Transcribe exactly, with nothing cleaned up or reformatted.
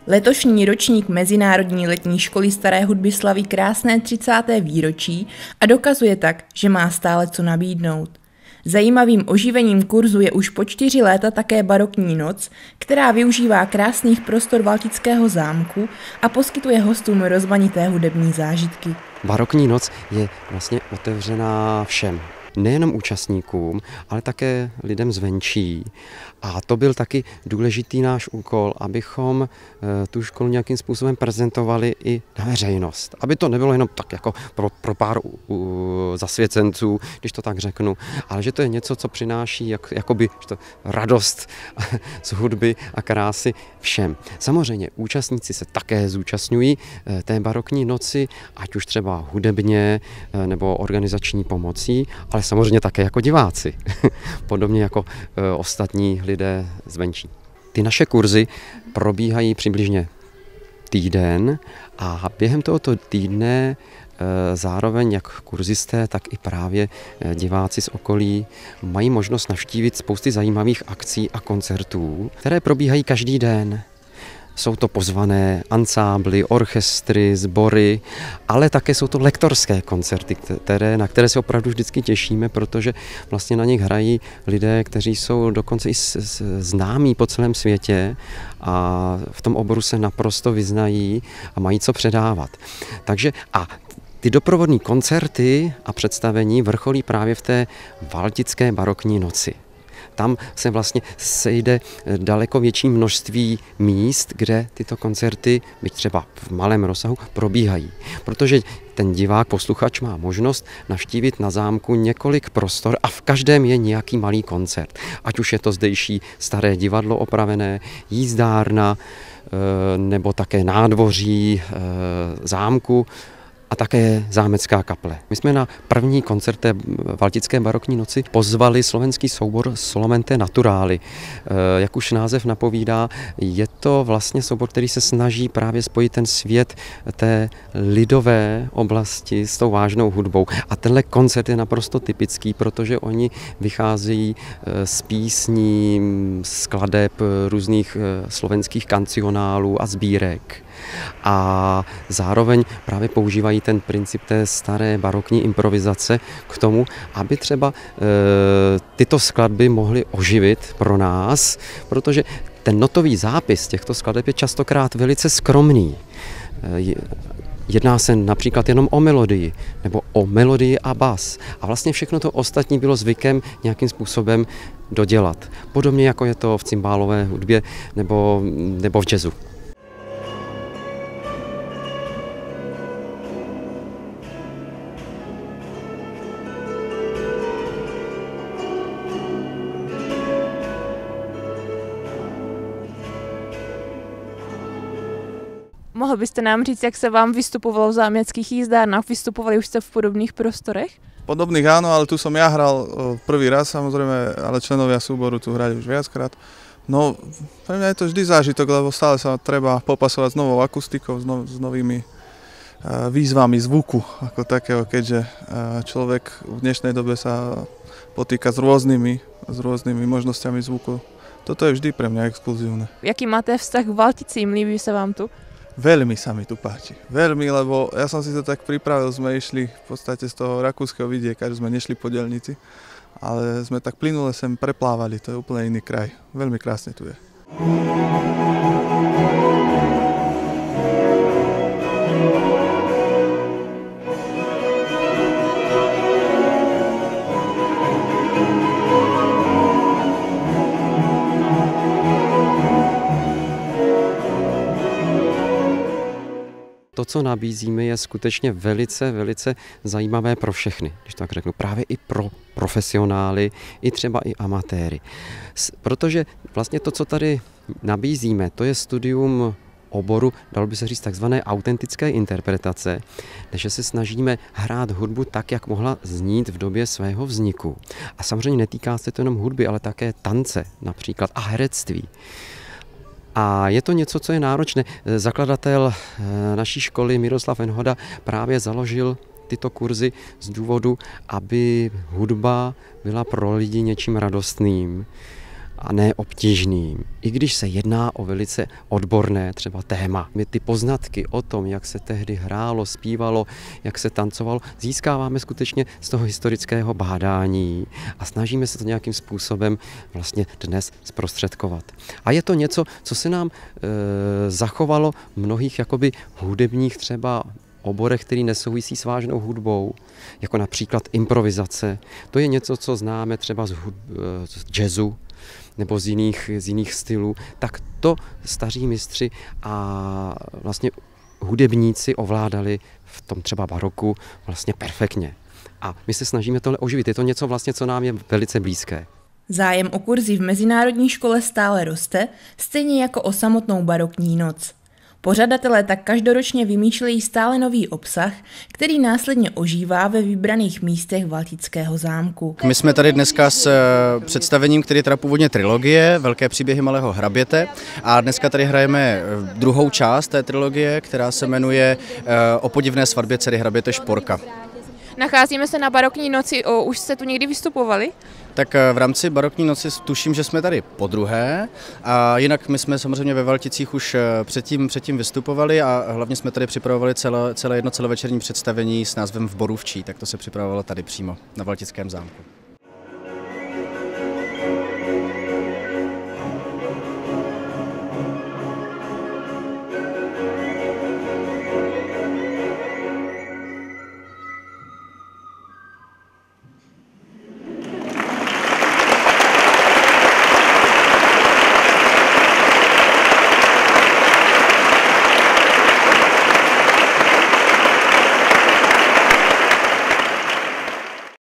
Letošní ročník Mezinárodní letní školy staré hudby slaví krásné třicáté výročí a dokazuje tak, že má stále co nabídnout. Zajímavým oživením kurzu je už po čtyři léta také barokní noc, která využívá krásných prostor Valtického zámku a poskytuje hostům rozmanité hudební zážitky. Barokní noc je vlastně otevřená všem. Nejenom účastníkům, ale také lidem zvenčí. A to byl taky důležitý náš úkol, abychom tu školu nějakým způsobem prezentovali i na veřejnost. Aby to nebylo jenom tak jako pro, pro pár uh, zasvěcenců, když to tak řeknu, ale že to je něco, co přináší jak, jakoby to, radost z hudby a krásy všem. Samozřejmě účastníci se také zúčastňují té barokní noci, ať už třeba hudebně nebo organizační pomocí, ale samozřejmě také jako diváci, podobně jako e, ostatní lidé zvenčí. Ty naše kurzy probíhají přibližně týden a během tohoto týdne e, zároveň jak kurzisté, tak i právě e, diváci z okolí mají možnost navštívit spousty zajímavých akcí a koncertů, které probíhají každý den. Jsou to pozvané ansámbly, orchestry, sbory, ale také jsou to lektorské koncerty, které, na které se opravdu vždycky těšíme, protože vlastně na nich hrají lidé, kteří jsou dokonce i známí po celém světě a v tom oboru se naprosto vyznají a mají co předávat. Takže a ty doprovodní koncerty a představení vrcholí právě v té Valtické barokní noci. Tam se vlastně sejde daleko větší množství míst, kde tyto koncerty, byť třeba v malém rozsahu, probíhají. Protože ten divák, posluchač má možnost navštívit na zámku několik prostor a v každém je nějaký malý koncert. Ať už je to zdejší staré divadlo opravené, jízdárna nebo také nádvoří zámku, a také zámecká kaple. My jsme na první koncert té Valtické barokní noci pozvali slovenský soubor Solomente Naturály. Jak už název napovídá, je to vlastně soubor, který se snaží právě spojit ten svět té lidové oblasti s tou vážnou hudbou. A tenhle koncert je naprosto typický, protože oni vycházejí z písní, skladeb různých slovenských kancionálů a sbírek. A zároveň právě používají ten princip té staré barokní improvizace k tomu, aby třeba e, tyto skladby mohly oživit pro nás, protože ten notový zápis těchto skladeb je častokrát velice skromný. E, Jedná se například jenom o melodii, nebo o melodii a bas. A vlastně všechno to ostatní bylo zvykem nějakým způsobem dodělat. Podobně jako je to v cimbálové hudbě nebo, nebo v jazzu. Mohl byste nám říct, jak se vám vystupovalo v zámeckých jízdárnách? Vystupovali už jste v podobných prostorech? Podobných áno, ale tu som ja hral prvý raz, samozrejme, ale členovia súboru tu hrali už viackrát. No, pre mňa je to vždy zážitok, lebo stále sa treba popasovať s novou akustikou, s, no, s novými uh, výzvami zvuku ako takého, keďže uh, človek v dnešnej dobe sa potýka s rôznymi, s rôznymi možnosťami zvuku. Toto je vždy pre mňa exkluzívne. Jaký máte vztah k Valticím? Líbí sa vám tu? Veľmi sa mi tu páči. Veľmi, lebo ja som si to tak pripravil, sme išli v podstate z toho rakúskeho vidieka, že sme nešli po diaľnici, ale sme tak plynule sem preplávali, to je úplne iný kraj. Veľmi krásne tu je. To, co nabízíme, je skutečně velice, velice zajímavé pro všechny, když tak řeknu. Právě i pro profesionály, i třeba i amatéry. Protože vlastně to, co tady nabízíme, to je studium oboru, dalo by se říct, takzvané autentické interpretace, takže se snažíme hrát hudbu tak, jak mohla znít v době svého vzniku. A samozřejmě netýká se to jenom hudby, ale také tance například a herectví. A je to něco, co je náročné. Zakladatel naší školy Miroslav Venhoda právě založil tyto kurzy z důvodu, aby hudba byla pro lidi něčím radostným. a ne obtížným. I když se jedná o velice odborné třeba téma. My ty poznatky o tom, jak se tehdy hrálo, zpívalo, jak se tancovalo, získáváme skutečně z toho historického bádání a snažíme se to nějakým způsobem vlastně dnes zprostředkovat. A je to něco, co se nám e, zachovalo v mnohých jakoby hudebních třeba oborech, který nesouvisí s vážnou hudbou, jako například improvizace. To je něco, co známe třeba z, hud, z jazzu nebo z jiných, z jiných stylů. Tak to staří mistři a vlastně hudebníci ovládali v tom třeba baroku vlastně perfektně. A my se snažíme tohle oživit. Je to něco vlastně, co nám je velice blízké. Zájem o kurzy v Mezinárodní škole stále roste, stejně jako o samotnou barokní noc. Pořadatelé tak každoročně vymýšlejí stále nový obsah, který následně ožívá ve vybraných místech Valtického zámku. My jsme tady dneska s představením, který je teda původně trilogie, Velké příběhy malého hraběte, a dneska tady hrajeme druhou část té trilogie, která se jmenuje O podivné svatbě dcery hraběte Šporka. Nacházíme se na barokní noci, o, už jste tu někdy vystupovali? Tak v rámci barokní noci tuším, že jsme tady podruhé, a jinak my jsme samozřejmě ve Valticích už předtím, předtím vystupovali a hlavně jsme tady připravovali celé, celé jedno celovečerní představení s názvem V Borůvčí, tak to se připravovalo tady přímo na Valtickém zámku.